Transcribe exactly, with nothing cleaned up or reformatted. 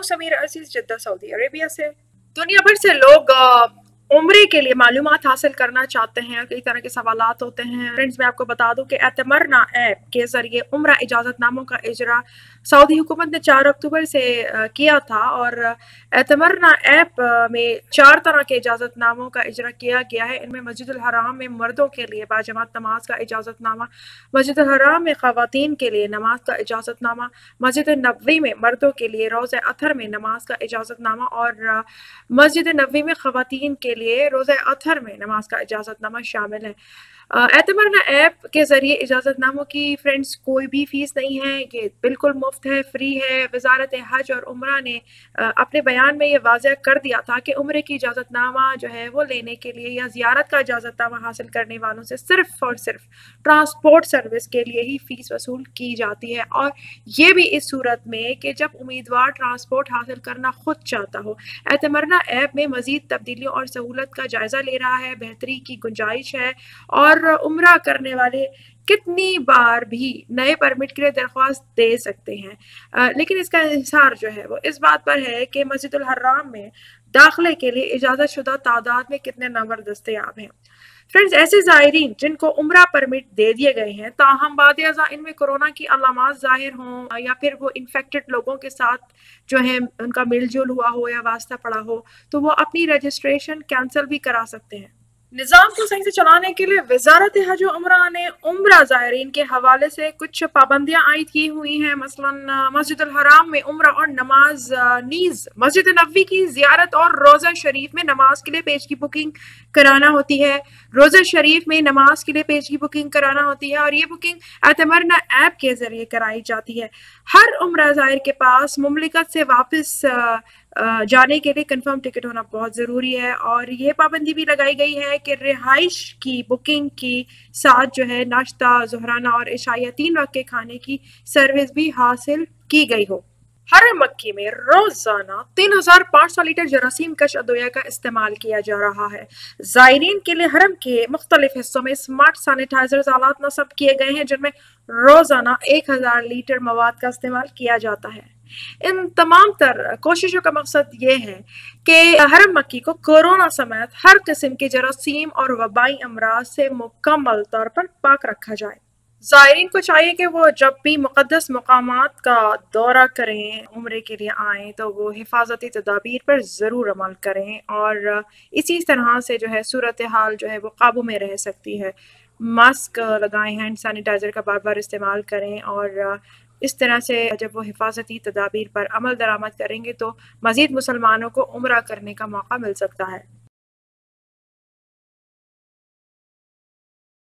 Sameer Aziz, Jeddah Saudi Arabia से। दुनिया भर से लोग उम्रे के लिए मालूमात हासिल करना चाहते हैं, कई तरह के सवालात होते हैं। फ्रेंड्स, मैं आपको बता दूं कि एतमरना ऐप के ज़रिए उम्रा इजाज़तनामों का इजरा सऊदी हुकूमत ने चार अक्टूबर से किया था और एतमरना ऐप में चार तरह के इजाज़तनामों का इजरा किया गया है। इनमें मस्जिदुल हराम में मर्दों के लिए बाजमात नमाज का इजाज़तनामा, मस्जिदुल हराम में ख़वातीन के लिए नमाज का इजाज़तनामा, मस्जिद नबवी में मर्दों के लिए रोज़े अतर में नमाज का इजाज़तनामा और मस्जिद नबवी में ख़वातीन के लिए रोज़े अतर में नमाज का इजाज़तनामा शामिल है। एतमरना ऐप के ज़रिए इजाज़तनामों की फ्रेंड्स कोई भी फ़ीस नहीं है, ये बिल्कुल मुफ्त है, फ्री है। वज़ारत हज और उम्रा ने अपने बयान में ये वाज़ह कर दिया था कि उम्रे की इजाज़तनामा जो है वो लेने के लिए या ज़ियारत का इजाज़तनामा हासिल करने वालों से सिर्फ़ और सिर्फ ट्रांसपोर्ट सर्विस के लिए ही फ़ीस वसूल की जाती है, और ये भी इस सूरत में कि जब उम्मीदवार ट्रांसपोर्ट हासिल करना खुद चाहता हो। एतमरना ऐप में मज़ीद तब्दीलियों और सहूलत का जायज़ा ले रहा है, बेहतरी की गुंजाइश है और उम्रा करने वाले कितनी बार भी नए परमिट के लिए दरख्वास्त दे सकते हैं। आ, लेकिन इसका इंहिसार जो है वो इस बात पर है कि मस्जिदुल हराम में दाखिले के लिए इजाज़त शुदा तादाद में कितने नंबर दस्तयाब हैं। फ्रेंड्स, ऐसे ज़ायरीन जिनको उम्रा परमिट दे दिए गए हैं ताहम बाद इनमें कोरोना की अलामात ज़ाहिर हों या फिर वो इन्फेक्टेड लोगों के साथ जो है उनका मिलजुल हुआ हो या वास्ता पड़ा हो, तो वो अपनी रजिस्ट्रेशन कैंसिल भी करा सकते हैं। निज़ाम को सही से चलाने के लिए वज़ारत हज और उम्रा ने उम्रा ज़ायरीन के हवाले से कुछ पाबंदियां आयद की हुई हैं। मसलन मस्जिदुल हराम में उम्रा और नमाज नीज़ मस्जिद नबवी की ज़ियारत और रोज़ा शरीफ में नमाज के लिए पेज की बुकिंग कराना होती है। रोज़ा शरीफ में नमाज के लिए पेज की बुकिंग कराना होती है और ये बुकिंग एतमरना ऐप के ज़रिए कराई जाती है। हर उम्रा ज़ायर के पास मुमलिकत से वापस जाने के लिए कंफर्म टिकट होना बहुत ज़रूरी है, और ये पाबंदी भी लगाई गई है कि रिहाइश की बुकिंग की साथ जो है नाश्ता, ज़ुहराना और इशाया तीन वक्त के खाने की सर्विस भी हासिल की गई हो। हरम मक्की में रोजाना तीन हजार पाँच सौ लीटर जरासीम कश अदविया का इस्तेमाल किया जा रहा है। ज़ायरीन के लिए हरम के मुख्तलिफ हिस्सों में स्मार्ट सैनिटाइजर आलात नस्ब किए गए हैं जिनमें रोजाना एक हजार लीटर मवाद का इस्तेमाल किया जाता है। इन तमाम तर कोशिशों का मकसद ये है कि हरम मक्की को कोरोना समेत हर किस्म के जरासीम और वबाई अमराज से मुकम्मल तौर पर पाक रखा जाए। ज़ायरीन को चाहिए कि वो जब भी मुक़द्दस मकामात का दौरा करें, उम्रे के लिए आएँ, तो वो हिफाजती तदाबीर पर ज़रूर अमल करें और इसी तरह से जो है सूरत हाल जो है वो काबू में रह सकती है। मास्क लगाएं, हैंड सैनिटाइज़र का बार बार इस्तेमाल करें और इस तरह से जब वो हिफाजती तदाबीर पर अमल दरामद करेंगे तो मज़ीद मुसलमानों को उम्रा करने का मौका मिल सकता है।